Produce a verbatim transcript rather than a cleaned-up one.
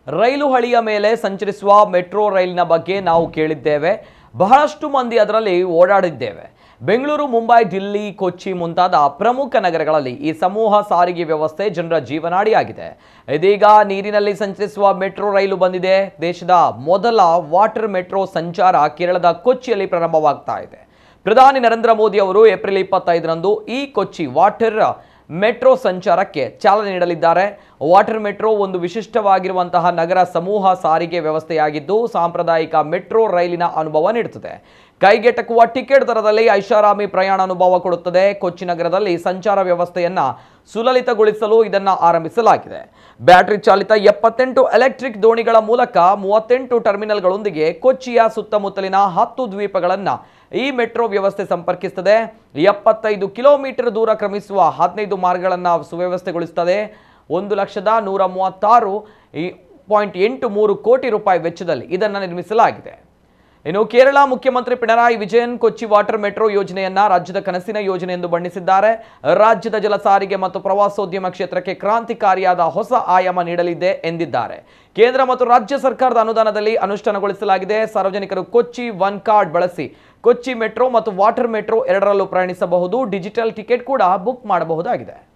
ರೈಲು ಹಳಿಯ ಮೇಲೆ ಸಂಚರಿಸುವ ಮೆಟ್ರೋ ರೈಲಿನ ಬಗ್ಗೆ ನಾವು ಕೇಳಿದ್ದೇವೆ. ಬಹಳಷ್ಟು ಮಂದಿ ಅದರಲ್ಲಿ ಓಡಾಡಿದ್ದೇವೆ. ಬೆಂಗಳೂರು, ಮುಂಬೈ, ದಿಲ್ಲಿ, ಕೊಚ್ಚಿ ಮುಂತಾದ ಪ್ರಮುಖ ನಗರಗಳಲ್ಲಿ ಈ ಸಮೂಹ ಸಾರಿಗೆ ವ್ಯವಸ್ಥೆ ಜನರ ಜೀವನಾಡಿಯಾಗಿದೆ. ಇದೀಗ ನೀರಿನಲ್ಲಿ ಸಂಚರಿಸುವ ಮೆಟ್ರೋ ರೈಲು ಬಂದಿದೆ. ದೇಶದ ಮೊದಲ ವಾಟರ್ ಮೆಟ್ರೋ ಸಂಚಾರ ಕೇರಳದ ಕೊಚ್ಚಿಯಲ್ಲಿ ಪ್ರಾರಂಭವಾಗ್ತಾ ಇದೆ. ಪ್ರಧಾನಿ ನರೇಂದ್ರ ಮೋದಿ ಅವರು ಏಪ್ರಿಲ್ ಇಪ್ಪತ್ತೈದರಂದು ಈ ಕೊಚ್ಚಿ ವಾಟರ್ ಮೆಟ್ರೋ ಸಂಚಾರಕ್ಕೆ ಚಾಲನೆ ನೀಡಲಿದ್ದಾರೆ. ವಾಟರ್ ಮೆಟ್ರೋ ಒಂದು ವಿಶಿಷ್ಟವಾಗಿರುವಂತಹ ನಗರ ಸಮೂಹ ಸಾರಿಗೆ ವ್ಯವಸ್ಥೆಯಾಗಿದ್ದು ಸಾಂಪ್ರದಾಯಿಕ ಮೆಟ್ರೋ ರೈಲಿನ ಅನುಭವ ನೀಡುತ್ತದೆ. ಕೈಗೆಟಕುವ ಟಿಕೆಟ್ ದರದಲ್ಲಿ ಐಷಾರಾಮಿ ಪ್ರಯಾಣ ಅನುಭವ ಕೊಡುತ್ತದೆ. ಕೊಚ್ಚಿ ನಗರದಲ್ಲಿ ಸಂಚಾರ ವ್ಯವಸ್ಥೆಯನ್ನ ಸುಲಲಿತಗೊಳಿಸಲು ಇದನ್ನ ಆರಂಭಿಸಲಾಗಿದೆ. ಬ್ಯಾಟರಿ ಚಾಲಿತ ಎಪ್ಪತ್ತೆಂಟು ಎಲೆಕ್ಟ್ರಿಕ್ ದೋಣಿಗಳ ಮೂಲಕ ಮೂವತ್ತೆಂಟು ಟರ್ಮಿನಲ್ಗಳೊಂದಿಗೆ ಕೊಚ್ಚಿಯ ಸುತ್ತಮುತ್ತಲಿನ ಹತ್ತು ದ್ವೀಪಗಳನ್ನು ಈ ಮೆಟ್ರೋ ವ್ಯವಸ್ಥೆ ಸಂಪರ್ಕಿಸುತ್ತದೆ. ಎಪ್ಪತ್ತೈದು ಕಿಲೋಮೀಟರ್ ದೂರ ಕ್ರಮಿಸುವ ಹದಿನೈದು ಮಾರ್ಗಗಳನ್ನು ಸುವ್ಯವಸ್ಥೆಗೊಳಿಸುತ್ತದೆ. ಒಂದು ಲಕ್ಷದ ನೂರ ಮೂವತ್ತಾರು ಪಾಯಿಂಟ್ ಎಂಟು ಮೂರು ಕೋಟಿ ರೂಪಾಯಿ ವೆಚ್ಚದಲ್ಲಿ ಇದನ್ನು ನಿರ್ಮಿಸಲಾಗಿದೆ. ಇನ್ನು ಕೇರಳ ಮುಖ್ಯಮಂತ್ರಿ ಪಿಣರಾಯಿ ವಿಜಯನ್ ಕೊಚ್ಚಿ ವಾಟರ್ ಮೆಟ್ರೋ ಯೋಜನೆಯನ್ನ ರಾಜ್ಯದ ಕನಸಿನ ಯೋಜನೆ ಎಂದು ಬಣ್ಣಿಸಿದ್ದಾರೆ. ರಾಜ್ಯದ ಜಲ ಸಾರಿಗೆ ಮತ್ತು ಪ್ರವಾಸೋದ್ಯಮ ಕ್ಷೇತ್ರಕ್ಕೆ ಕ್ರಾಂತಿಕಾರಿಯಾದ ಹೊಸ ಆಯಾಮ ನೀಡಲಿದೆ ಎಂದಿದ್ದಾರೆ. ಕೇಂದ್ರ ಮತ್ತು ರಾಜ್ಯ ಸರ್ಕಾರದ ಅನುದಾನದಲ್ಲಿ ಅನುಷ್ಠಾನಗೊಳಿಸಲಾಗಿದೆ. ಸಾರ್ವಜನಿಕರು ಕೊಚ್ಚಿ ಒನ್ ಕಾರ್ಡ್ ಬಳಸಿ ಕೊಚ್ಚಿ ಮೆಟ್ರೋ ಮತ್ತು ವಾಟರ್ ಮೆಟ್ರೋ ಎರಡರಲ್ಲೂ ಪ್ರಯಾಣಿಸಬಹುದು. ಡಿಜಿಟಲ್ ಟಿಕೆಟ್ ಕೂಡ ಬುಕ್ ಮಾಡಬಹುದಾಗಿದೆ.